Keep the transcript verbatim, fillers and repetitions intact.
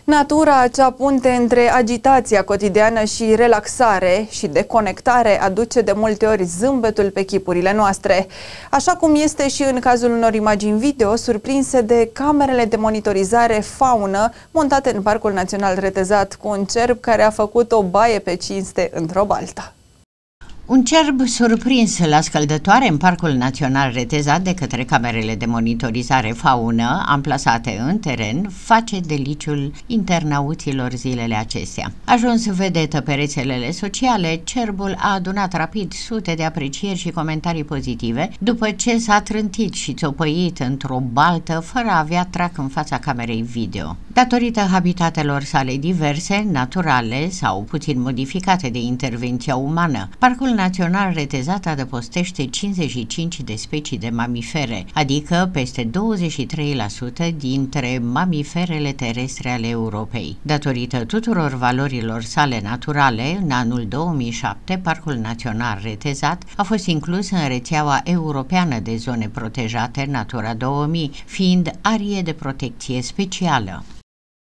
Natura, acea punte între agitația cotidiană și relaxare și deconectare, aduce de multe ori zâmbetul pe chipurile noastre. Așa cum este și în cazul unor imagini video surprinse de camerele de monitorizare faună montate în Parcul Național Retezat, cu un cerb care a făcut o baie pe cinste într-o baltă. Un cerb surprins la scăldătoare în Parcul Național Retezat de către camerele de monitorizare faună amplasate în teren face deliciul internauților zilele acestea. Ajuns vedetă pe rețelele sociale, cerbul a adunat rapid sute de aprecieri și comentarii pozitive după ce s-a trântit și țopăit într-o baltă fără a avea trac în fața camerei video. Datorită habitatelor sale diverse, naturale sau puțin modificate de intervenția umană, Parcul Național Retezat adăpostește cincizeci și cinci de specii de mamifere, adică peste douăzeci și trei la sută dintre mamiferele terestre ale Europei. Datorită tuturor valorilor sale naturale, în anul două mii șapte, Parcul Național Retezat a fost inclus în rețeaua europeană de zone protejate Natura două mii, fiind arie de protecție specială.